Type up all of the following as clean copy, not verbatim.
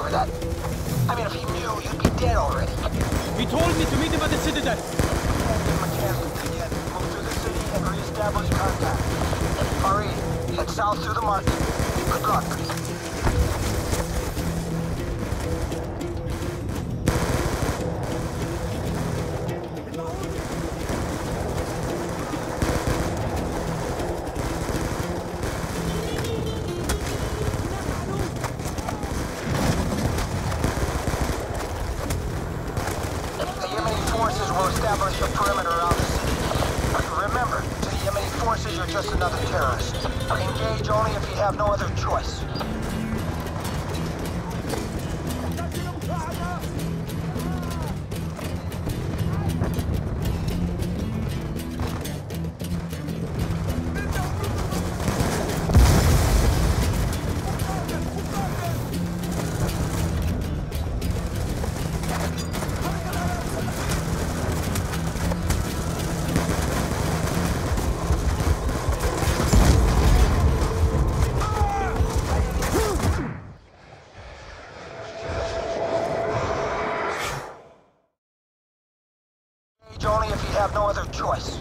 over that. I mean, if he knew, you'd be dead already. He told me to meet him at the Citadel. Give him a chance to begin. Move through the city and re-establish contact. Ari, head south through the market. Good luck. Establish a perimeter around the city. Remember, to the Yemeni forces, you're just another terrorist. Engage only if you have no other choice. Only if you have no other choice.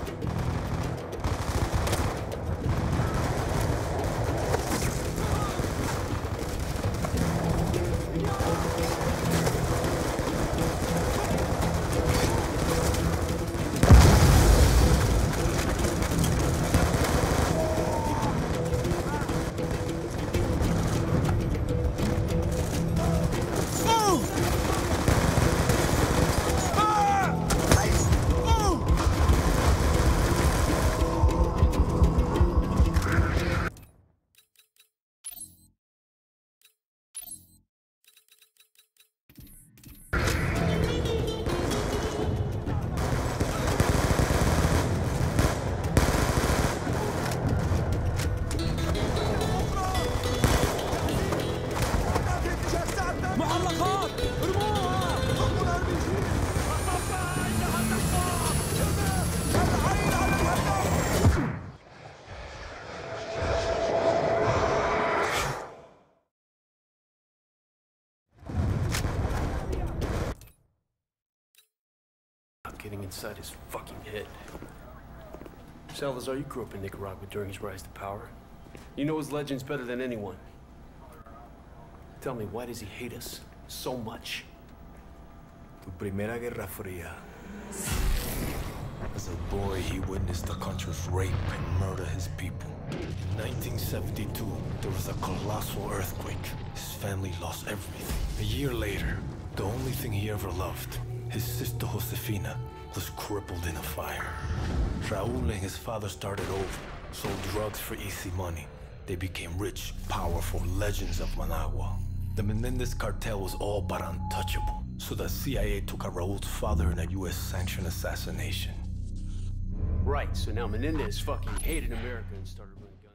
Getting inside his fucking head. Salazar, you grew up in Nicaragua during his rise to power. You know his legends better than anyone. Tell me, why does he hate us so much? Tu primera guerra fría. As a boy, he witnessed the country's rape and murder his people. In 1972, there was a colossal earthquake. His family lost everything. A year later, the only thing he ever loved, his sister Josefina, was crippled in a fire. Raul and his father started over, sold drugs for easy money. They became rich, powerful legends of Managua. The Menendez cartel was all but untouchable, so the CIA took out Raul's father in a US-sanctioned assassination. Right, so now Menendez fucking hated America and started running guns.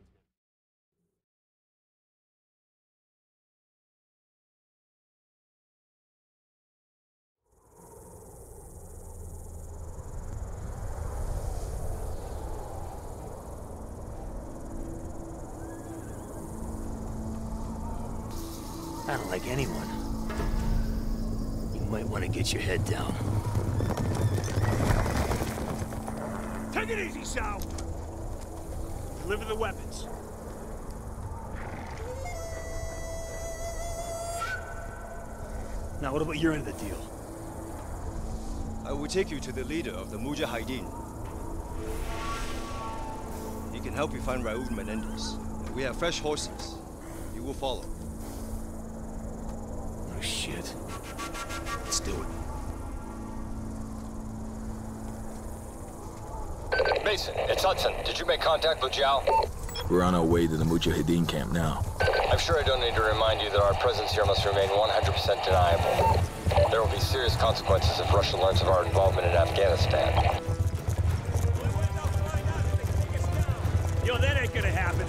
I don't like anyone. You might want to get your head down. Take it easy, Sal. Deliver the weapons. Now, what about your end of the deal? I will take you to the leader of the Mujahideen. He can help you find Raul Menendez. We have fresh horses. You will follow. Oh, shit. Let's do it. Mason, it's Hudson. Did you make contact with Zhao? We're on our way to the Mujahideen camp now. I'm sure I don't need to remind you that our presence here must remain 100% deniable. There will be serious consequences if Russia learns of our involvement in Afghanistan. Yo, that ain't gonna happen.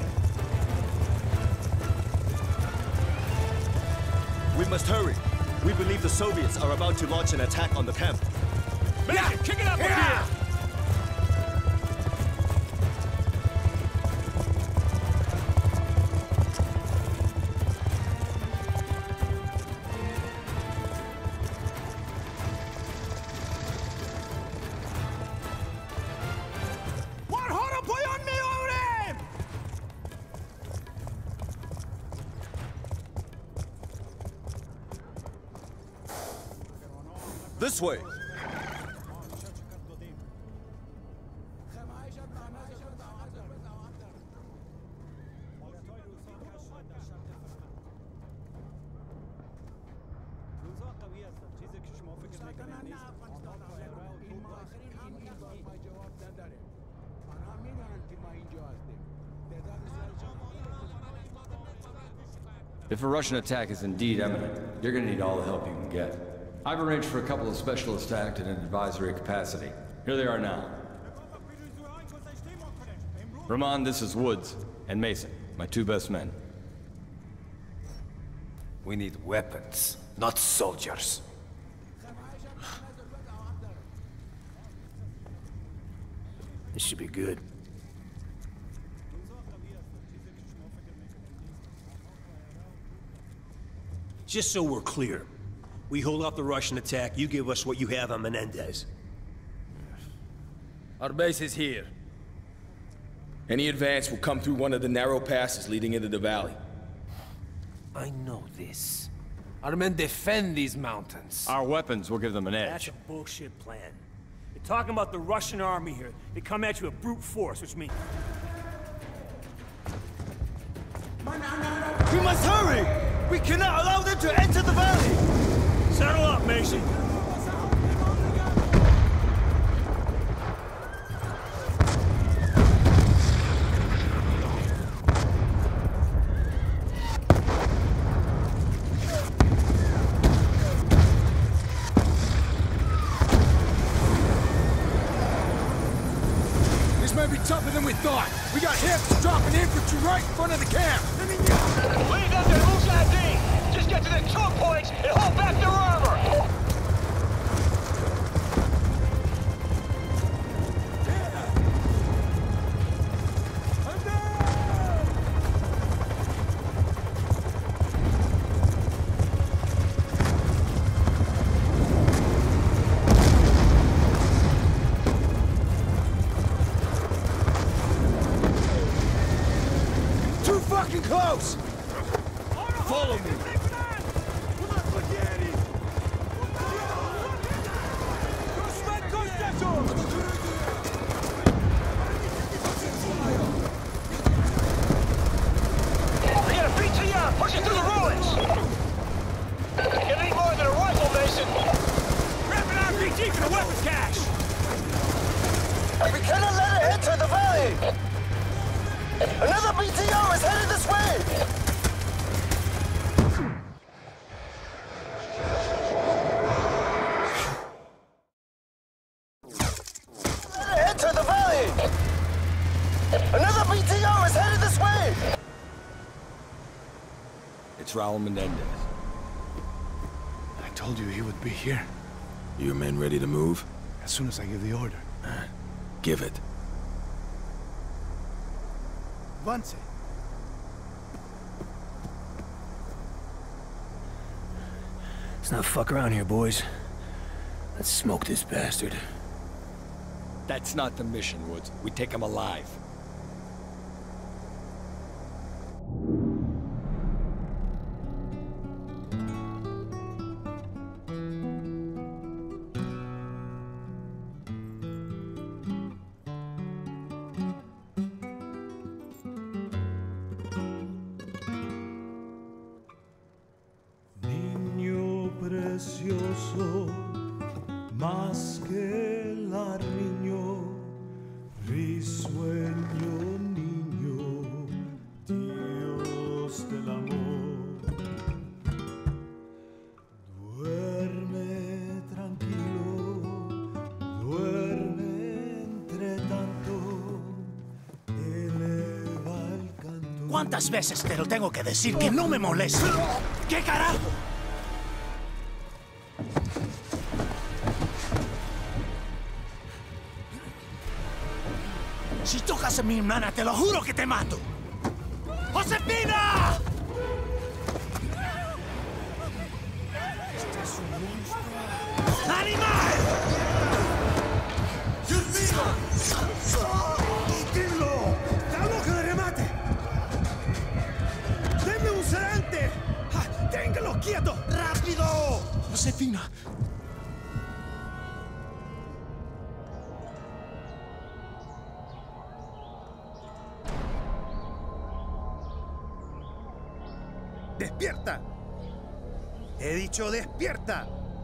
We must hurry. We've believe the Soviets are about to launch an attack on the camp. Major, kick it up in here! This way! If a Russian attack is indeed imminent, you're gonna need all the help you can get. I've arranged for a couple of specialists to act in an advisory capacity. Here they are now. Rahman, this is Woods, and Mason, my two best men. We need weapons, not soldiers. This should be good. Just so we're clear, we hold off the Russian attack, you give us what you have on Menendez. Our base is here. Any advance will come through one of the narrow passes leading into the valley. I know this. Our men defend these mountains. Our weapons will give them an edge. That's a bullshit plan. You're talking about the Russian army here. They come at you with brute force, which means... We must hurry! We cannot allow them to enter the valley! Settle up, Mason. This may be tougher than we thought. We got hips dropping infantry right in front of the camp. Lead them to Mujahideen! Just get to the choke points and hold back their armor! Too fucking close! Follow me. We got a BTR pushing through the ruins! You need more than a rifle, Mason! Grab an RPG for the weapons cache! We cannot let it enter the valley! Another BTR is headed this way! Let it enter the valley! Another BTR is headed this way! It's Raul Menendez. I told you he would be here. Your men ready to move? As soon as I give the order. Give it. Vance. Let's not fuck around here, boys. Let's smoke this bastard. That's not the mission, Woods. We take him alive. Niño precioso, más que el niño, risueño niño, Dios del amor. Duerme tranquilo, duerme entre tanto, eleva el canto. ¿Cuántas veces te lo tengo que decir que no me moleste? ¿Qué carajo? Si tocas a mi hermana, te lo juro que te mato. ¡Josefina! Este es un monstruo. ¡Animal! ¡Dios mío! ¡Quítenlo! ¡Está loco de remate! ¡Denme un sedante! ¡Téngalo quieto! ¡Rápido! Josefina. ¡Despierta! He dicho despierta.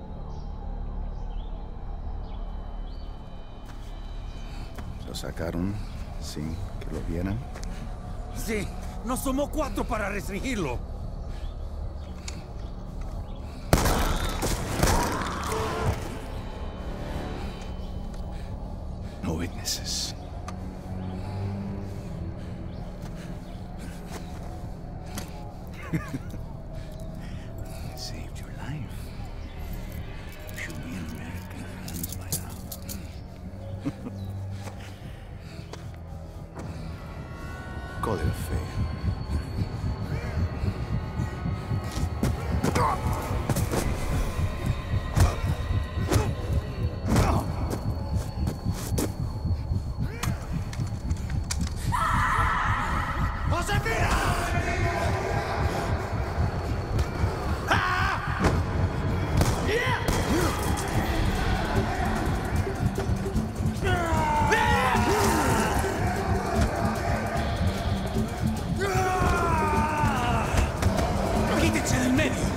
¿Lo sacaron sin que lo vieran? Sí, nos tomó 4 para restringirlo. No witnesses. Saved your life. You should be in American hands by now. Código de fe. ¡Quítense del medio!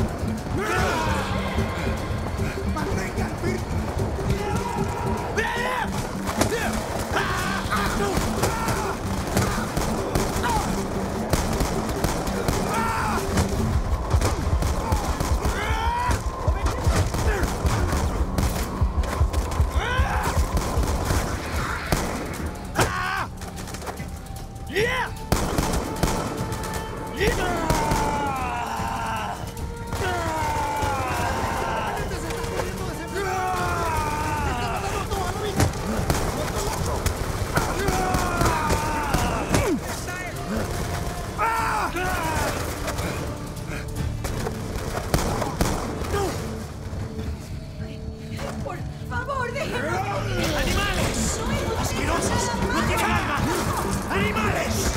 Por favor, déjenme. ¡Animales! ¡Asquerosos! ¡No tienen alma! ¡Animales!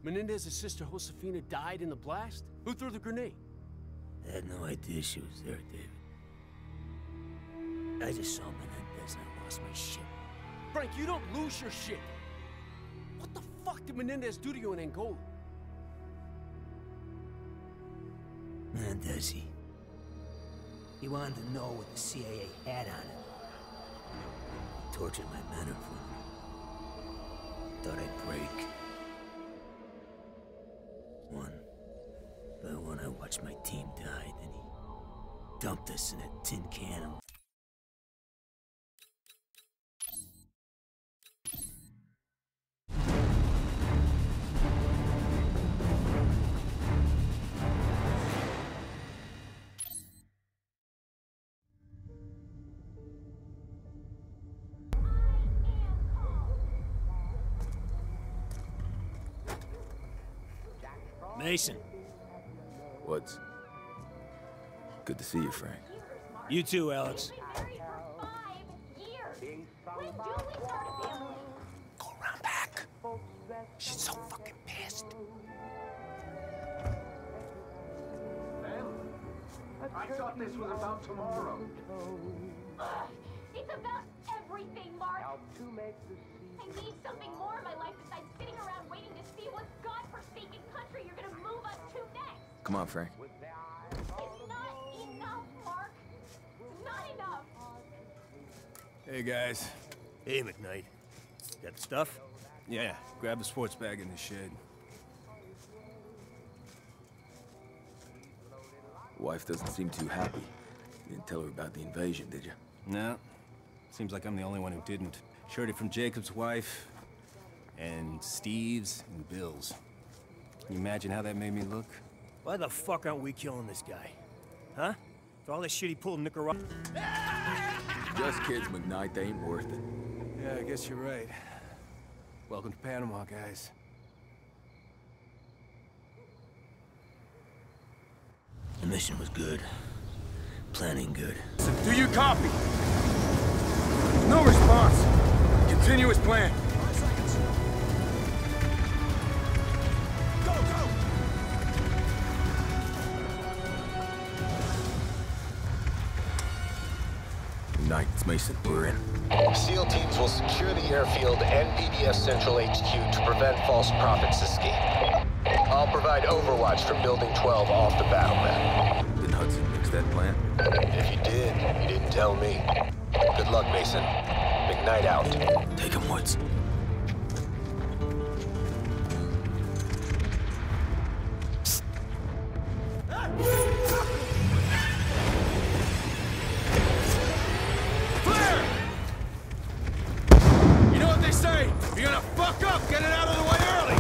Menendez's sister Josefina died in the blast? Who threw the grenade? I had no idea she was there, David. I just saw Menendez and I lost my shit. Frank, you don't lose your shit. What the fuck did Menendez do to you in Angola? Menendez, he wanted to know what the CIA had on him. He tortured my men in front of me. Thought I'd break. One by one, I watched my team die, then he dumped us in a tin can and... Mason. What's... Good to see you, Frank. You too, Alex. Go around back. She's so fucking pissed. I thought this was about tomorrow. It's about everything, Mark. I need something more in my life besides sitting around waiting to see what godforsaken country you're gonna move us to next. Come on, Frank. It's not enough, Mark. It's not enough. Hey, guys. Hey, McKnight. Got the stuff? Yeah, grab the sports bag in the shed. Wife doesn't seem too happy. You didn't tell her about the invasion, did you? No. Seems like I'm the only one who didn't. Shorty from Jacob's wife, and Steve's, and Bill's. Can you imagine how that made me look? Why the fuck aren't we killing this guy? Huh? For all this shit he pulled in Nicaragua? Just kids, McKnight. They ain't worth it. Yeah, I guess you're right. Welcome to Panama, guys. The mission was good. Planning good. Do you copy? No response. Continue as planned. 5 seconds. Go, go! McKnight, it's Mason. We're in. SEAL teams will secure the airfield and PDF Central HQ to prevent false prophets' escape. I'll provide overwatch from Building 12 off the battle map. Didn't Hudson fix that plan? If you did, you didn't tell me. Good luck, Mason. McKnight out. Take him, Woods. You know what they say? If you're gonna fuck up, get it out of the way early!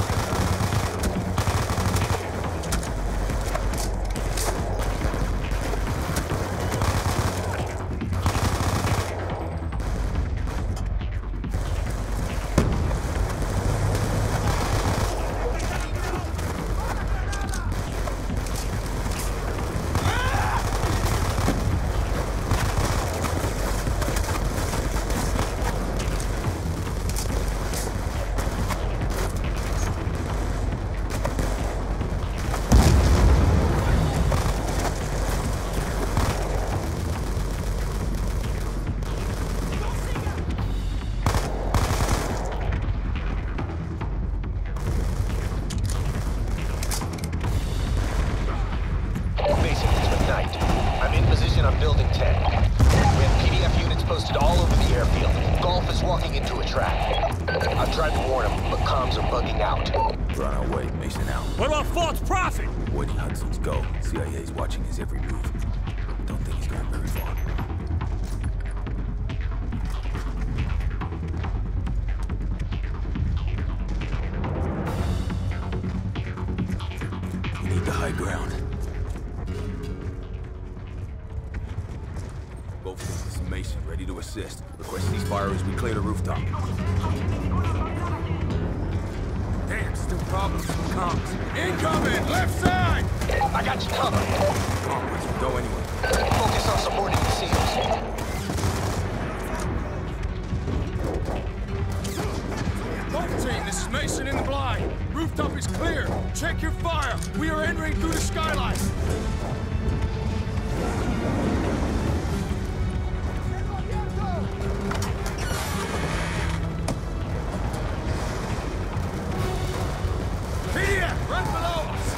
What about false prophet? Where did Hudson's go? CIA's watching his every move. Don't think he's going very far. We need the high ground. Both this is Mason, ready to assist. Request ceasefire as we clear the rooftop. Damn, still problems with comms. Incoming! Left side! I got you covered. Come on, Woods, go anyway. Focus on supporting the SEALs. Both team this is Mason in the blind. Rooftop is clear. Check your fire. We are entering through the skylight. PDF, right below us.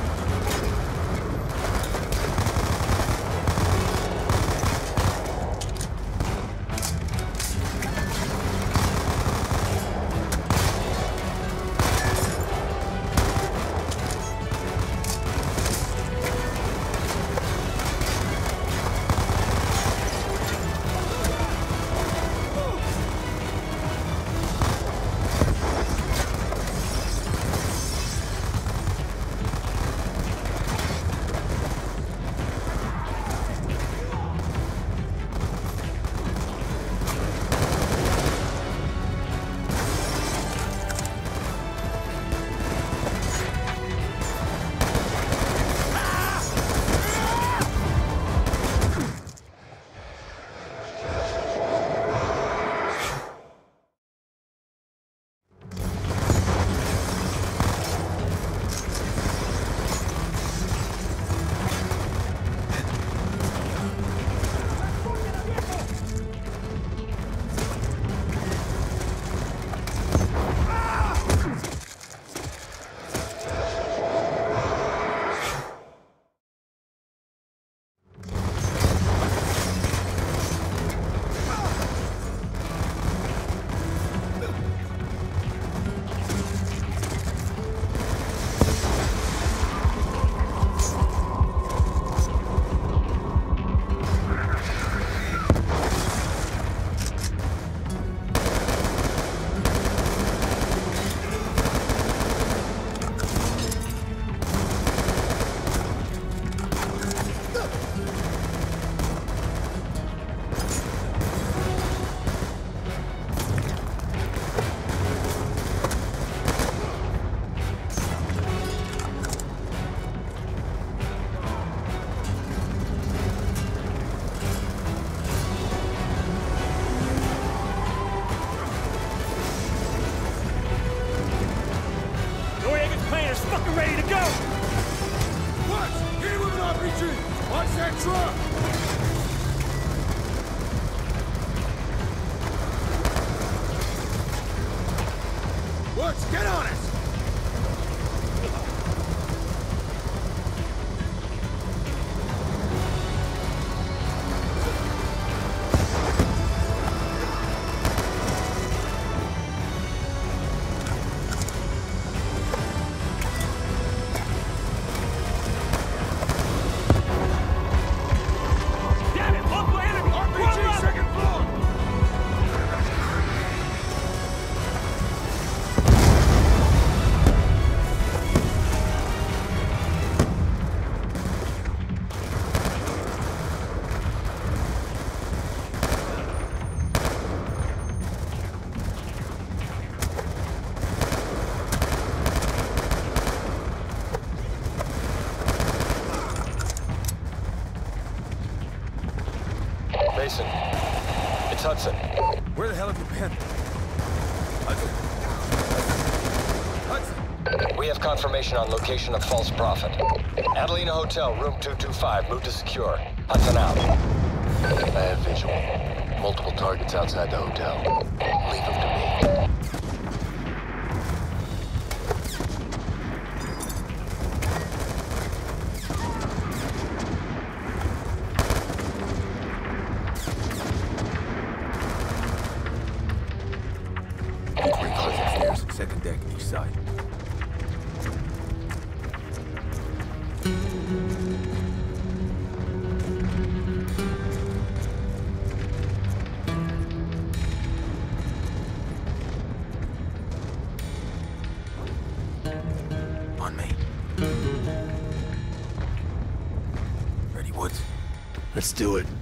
Ready to go! What? Get him with an RPG! Watch that truck! Woods, get on it! Mason, it's Hudson. Where the hell have you been? Hudson? We have confirmation on location of False Prophet. Adelina Hotel, room 225. Move to secure. Hudson out. I have visual. Multiple targets outside the hotel. Leave them to me. Second deck, each side. On me. Ready, Woods? Let's do it.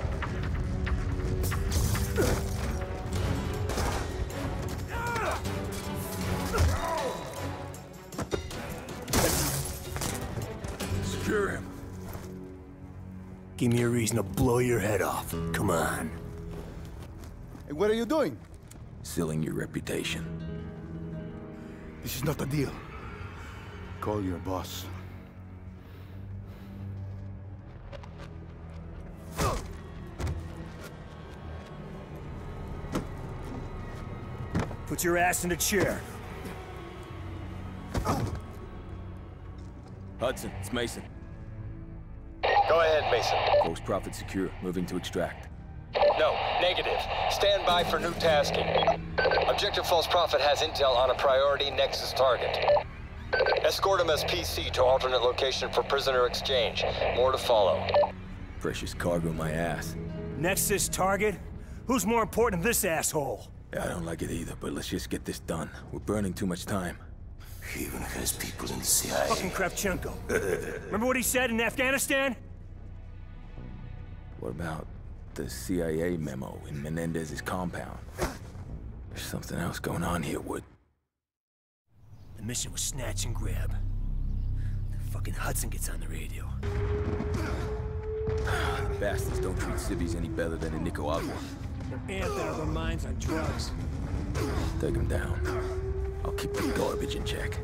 Secure him. Give me a reason to blow your head off. Come on. Hey, what are you doing? Sealing your reputation. This is not a deal. Call your boss. Put your ass in a chair. Hudson, it's Mason. Go ahead, Mason. False Prophet secure. Moving to extract. No, negative. Stand by for new tasking. Objective False Prophet has intel on a priority Nexus target. Escort him as PC to alternate location for prisoner exchange. More to follow. Precious cargo, my ass. Nexus target? Who's more important than this asshole? I don't like it either, but let's just get this done. We're burning too much time. He even has people in the CIA. Fucking Kravchenko. Remember what he said in Afghanistan? What about the CIA memo in Menendez's compound? There's something else going on here, Wood. The mission was snatch and grab. Fucking Hudson gets on the radio. The bastards don't treat civvies any better than in Nicaragua. They're amped out of their minds on drugs. Take them down. I'll keep the garbage in check.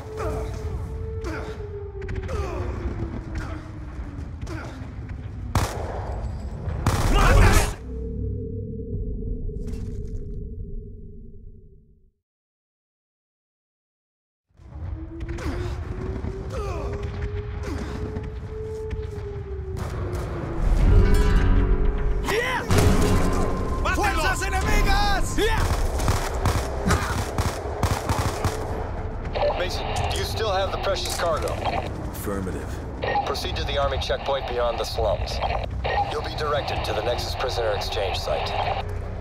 Mason, do you still have the precious cargo? Affirmative. Proceed to the Army checkpoint beyond the slums. You'll be directed to the Nexus prisoner exchange site.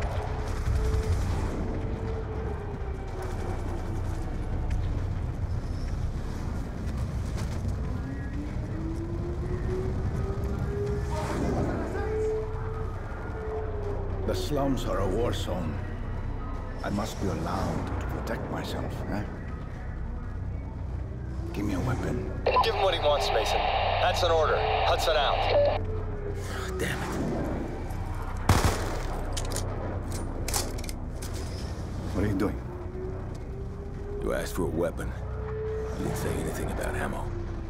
The slums are a war zone. I must be allowed to protect myself, eh? Give me a weapon. Give him what he wants, Mason. That's an order. Hudson out. Damn it. What are you doing? You asked for a weapon. You didn't say anything about ammo.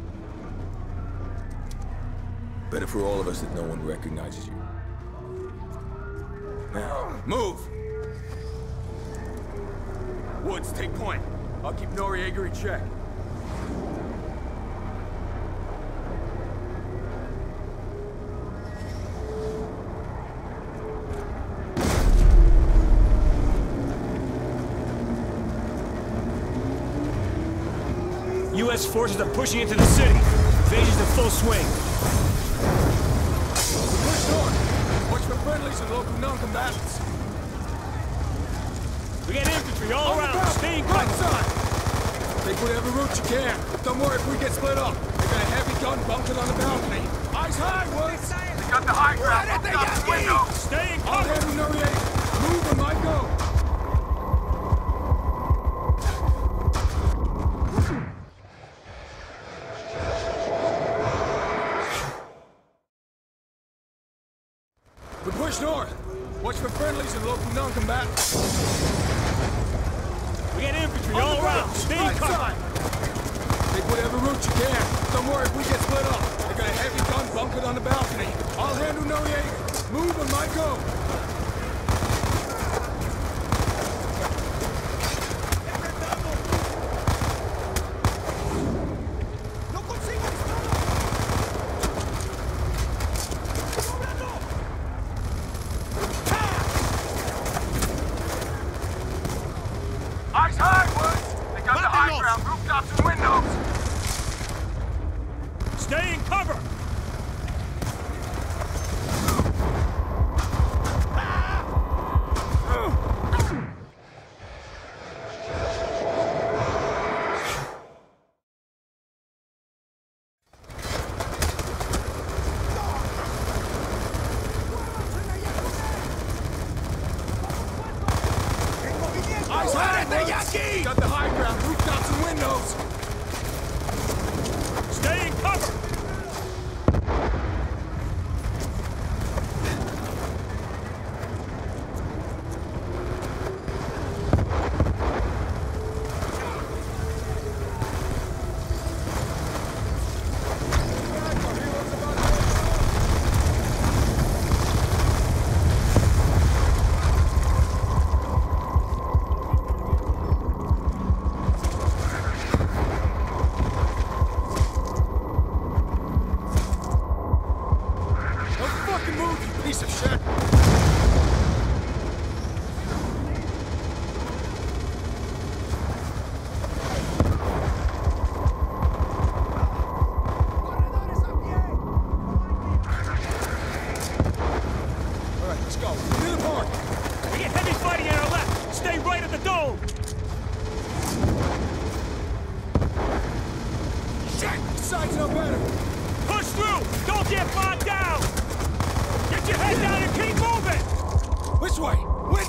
Better for all of us that no one recognizes you. Now, move! Woods, take point. I'll keep Noriega in check. U.S. forces are pushing into the city. Invasion's in full swing. Push north. Watch for friendlies and local non-combatants. We got infantry all around. Stay in cover. Take whatever route you can. Don't worry if we get split up. They got a heavy gun bunkered on the balcony. Eyes high, Woods. They got the high ground. Right at the window. Stay in I'll cover. handle Noriega. Move when I go. We push north. Watch for friendlies and local non-combatants. We got infantry all around. Stay in cover. Take whatever route you can. Don't worry if we get split up. They got a heavy gun bunkered on the balcony. I'll handle Noriega. Move when I go. Eyes high, Woods! They got the high ground, rooftops and windows! Stay in cover. Eyes high, Woods! Got the high ground, rooftops and windows! Stay in cover.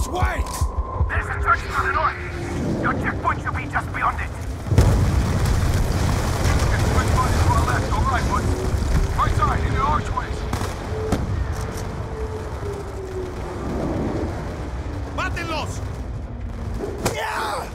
Woods, wait! There's a church to the north. Your checkpoint should be just beyond it. Get switchbody to our left, all right, Woods. Right side, in the archways. ¡Mátenlos! Yeah!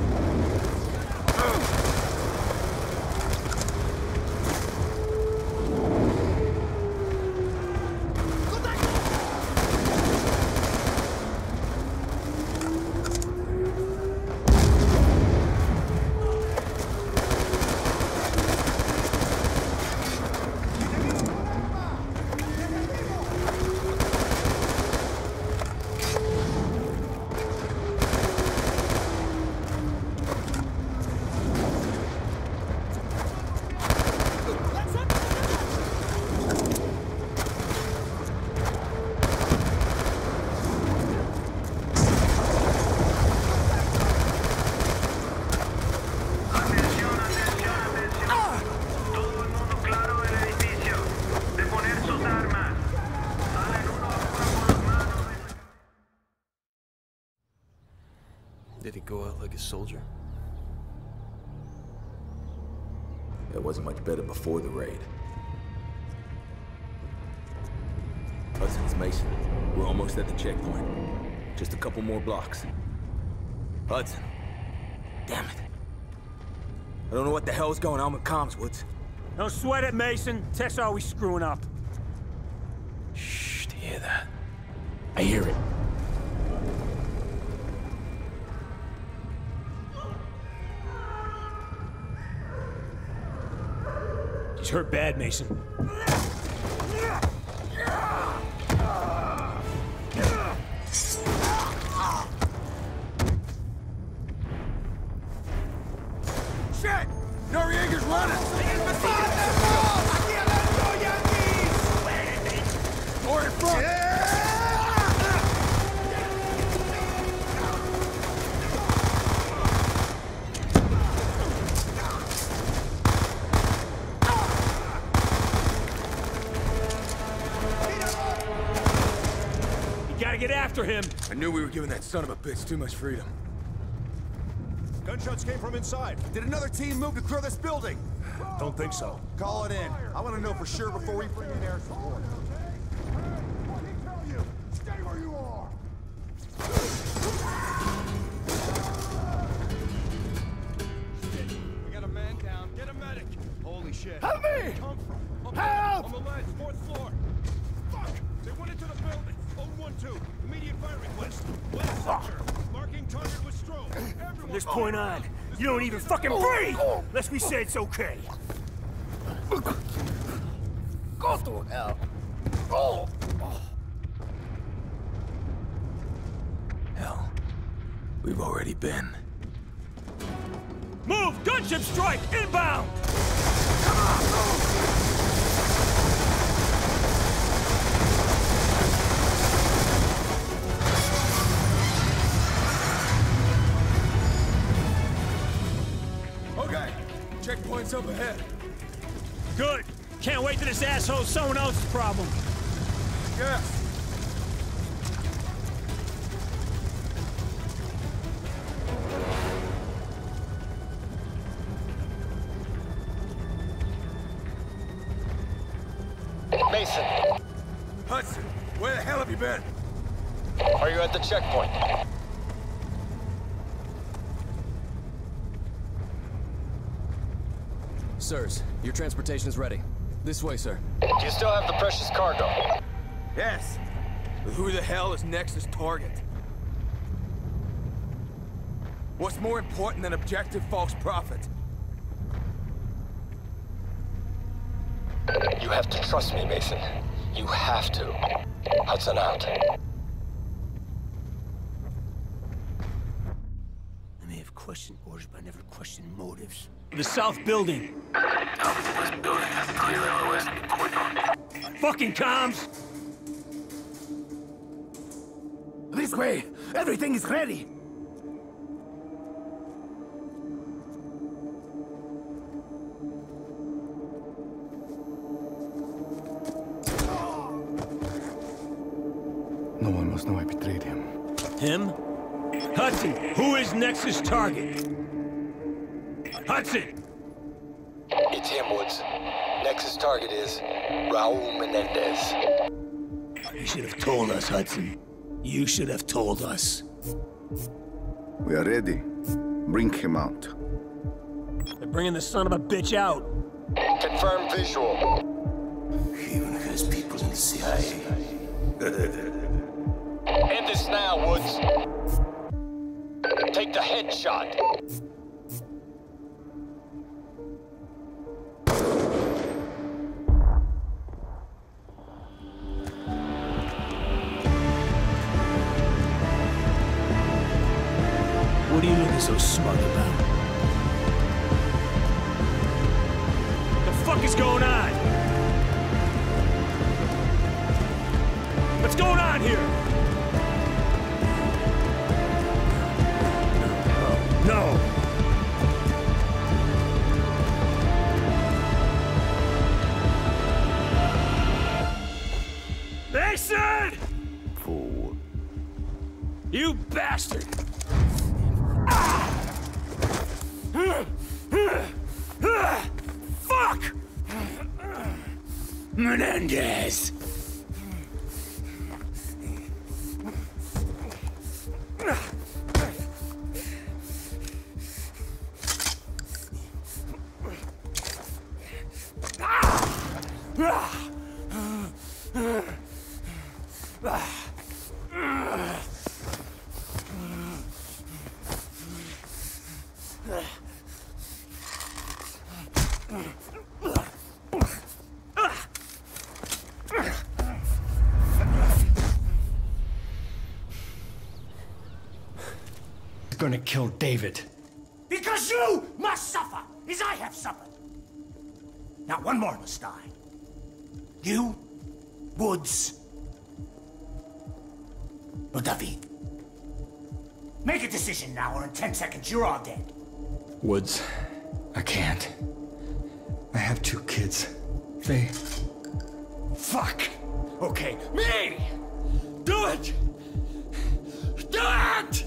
Did he go out like a soldier? It wasn't much better before the raid. Hudson, it's Mason. We're almost at the checkpoint. Just a couple more blocks. Hudson. Damn it. I don't know what the hell's going on with comms, Woods. Don't sweat it, Mason. Tech's always screwing up. Shh, do you hear that? I hear it. He's hurt bad, Mason. Shit! Noriega's running! More in front! Get after him! I knew we were giving that son of a bitch too much freedom. Gunshots came from inside. Did another team move to clear this building? Don't think so. Call it in. I want to know for sure before we bring in air support. Stay where you are! We got a man down. Get a medic. Holy shit. Help me! Come from? Help! On the ledge, 4th floor. Fuck! They went into the building. 012. Immediate fire request. West sector. Marking target with strobe. From this point on, you don't even fucking breathe! Unless we say it's okay. Go to hell. Oh! Hell, we've already been. Move! Gunship strike! Inbound! Come on, move! Okay, checkpoint's up ahead. Good. Can't wait till this asshole's someone else's problem. Yes. Mason. Hudson, where the hell have you been? Are you at the checkpoint? Sirs, your transportation is ready. This way, sir. Do you still have the precious cargo? Yes. But who the hell is Nexus' target? What's more important than objective false prophet? You have to trust me, Mason. You have to. Hudson out. I may have questioned orders, but I never questioned motives. The south building. Southwest building has clear LOS. Fucking comms! This way! Everything is ready! No one must know I betrayed him. Him? Hudson, who is Nexus' target? Hudson! It's him, Woods. Nexus' target is Raul Menendez. You should have told us, Hudson. You should have told us. We are ready. Bring him out. They're bringing the son of a bitch out. Confirm visual. Even if there's people in the CIA. End this now, Woods. Take the headshot. What are you looking so smug about? The fuck is going on? What's going on here? No. Mason! Fool. You bastard! Fuck! Menendez! Gonna kill David. Because you must suffer, as I have suffered. Now one more must die. You, Woods, or David. Make a decision now, or in 10 seconds you're all dead. Woods, I can't. I have 2 kids. They... Fuck! Okay, Me! Do it! Do it!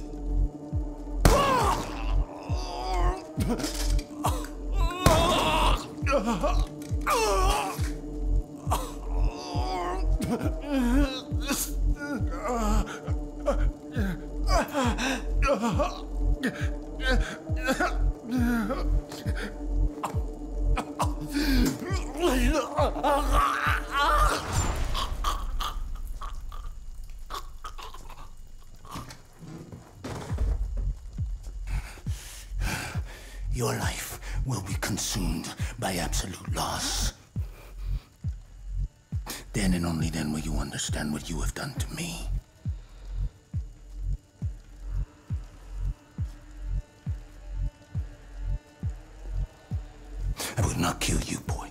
Your life will be consumed by absolute loss. Then and only then will you understand what you have done to me. I would not kill you, boy.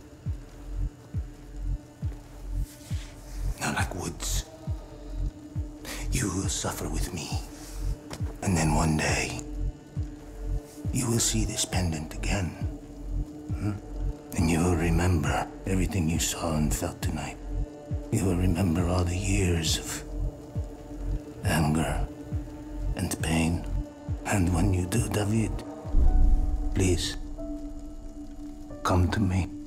Not like Woods. You will suffer with me. And then one day, you will see this pendant again. And you will remember everything you saw and felt tonight. You will remember all the years of anger and pain. And when you do, David, please, come to me.